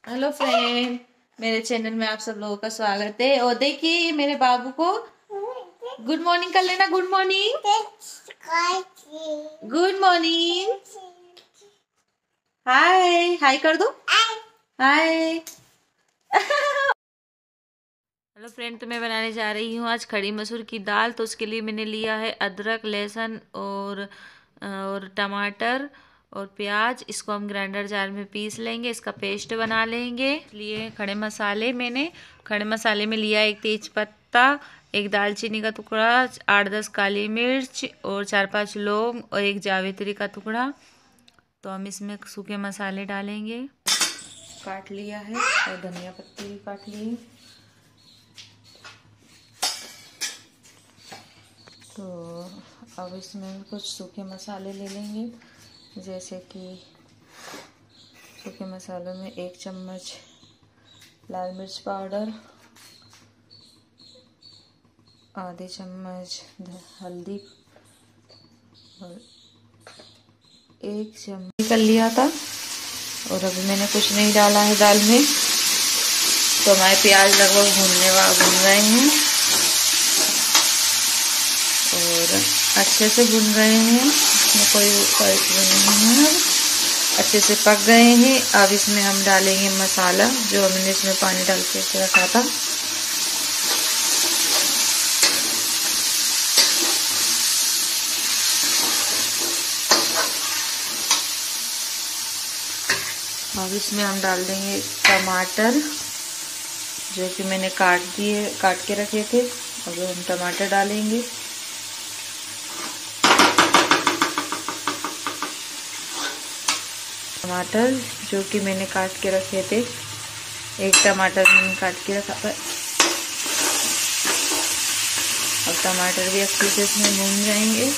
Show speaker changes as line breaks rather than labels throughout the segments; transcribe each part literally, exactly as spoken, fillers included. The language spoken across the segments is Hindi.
हेलो फ्रेंड, मेरे चैनल में आप सब लोगों का स्वागत है। और देखिए मेरे बाबू को गुड मॉर्निंग कर लेना। Good morning, good morning, hi hi कर दो, हाय। हेलो फ्रेंड, तो मैं बनाने जा रही हूँ आज खड़ी मसूर की दाल। तो उसके लिए मैंने लिया है अदरक, लहसुन और और टमाटर और प्याज। इसको हम ग्राइंडर जार में पीस लेंगे, इसका पेस्ट बना लेंगे। लिए खड़े मसाले, मैंने खड़े मसाले में लिया एक तेज पत्ता, एक दालचीनी का टुकड़ा, आठ दस काली मिर्च और चार पांच लौंग और एक जावित्री का टुकड़ा। तो हम इसमें सूखे मसाले डालेंगे। काट लिया है और धनिया पत्ती भी काट ली। तो अब इसमें कुछ सूखे मसाले ले लेंगे, जैसे कि सूखे मसालों में एक चम्मच लाल मिर्च पाउडर, आधे चम्मच हल्दी और एक चम्मच कर लिया था। और अभी मैंने कुछ नहीं डाला है दाल में। तो हमारे प्याज लगभग भूनने वाले भून रहे हैं और अच्छे से भुन गए हैं, इसमें कोई नहीं है। अच्छे से पक गए हैं। अब इसमें हम डालेंगे मसाला जो हमने इसमें पानी डाल के रखा था। अब इसमें हम डाल देंगे टमाटर जो कि मैंने काट दिए काट के रखे थे। अब हम टमाटर डालेंगे। टमाटर जो कि मैंने काट के रखे थे, एक टमाटर मैंने काट के रखा था। अब टमाटर भी अच्छे से इसमें भून जाएंगे।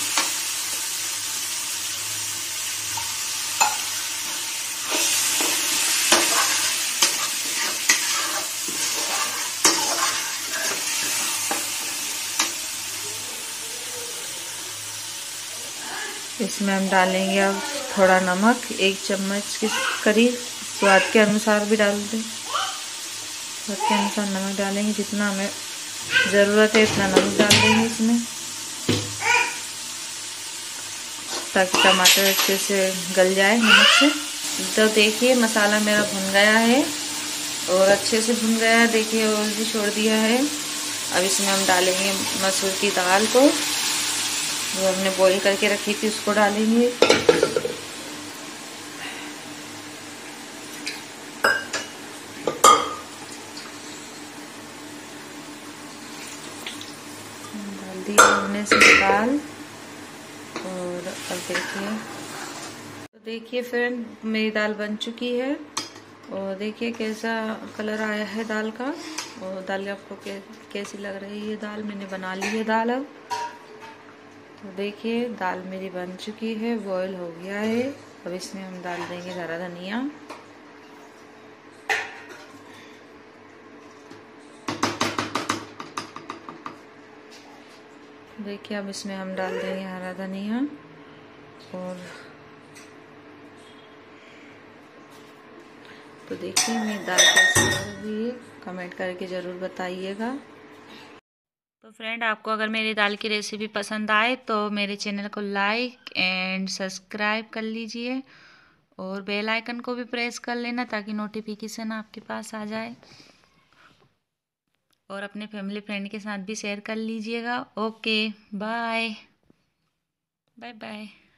इसमें हम डालेंगे अब थोड़ा नमक, एक चम्मच के करीब, स्वाद के अनुसार भी डाल दें। स्वाद के अनुसार नमक डालेंगे, जितना हमें ज़रूरत है इतना नमक डाल देंगे इसमें, ताकि टमाटर अच्छे से गल जाए नमक से। तो देखिए मसाला मेरा भुन गया है और अच्छे से भुन गया है। देखिए ऑयल भी छोड़ दिया है। अब इसमें हम डालेंगे मसूर की दाल को जो हमने बॉईल करके रखी थी, उसको डालेंगे। डाल दिया हमने इसमें दाल। और अब देखिए, तो देखिए फ्रेंड मेरी दाल बन चुकी है और देखिए कैसा कलर आया है दाल का। और दाल आपको कैसी लग रही है दाल? मैंने बना ली है दाल। अब तो देखिए दाल मेरी बन चुकी है, बॉईल हो गया है। अब इसमें हम डाल देंगे हरा धनिया। देखिए अब इसमें हम डाल देंगे हरा धनिया। और तो देखिए मेरी दाल कैसी लग रही है, कमेंट करके ज़रूर बताइएगा। तो फ्रेंड आपको अगर मेरी दाल की रेसिपी पसंद आए तो मेरे चैनल को लाइक एंड सब्सक्राइब कर लीजिए और बेल आइकन को भी प्रेस कर लेना ताकि नोटिफिकेशन आपके पास आ जाए। और अपने फैमिली फ्रेंड के साथ भी शेयर कर लीजिएगा। Okay, bye bye bye.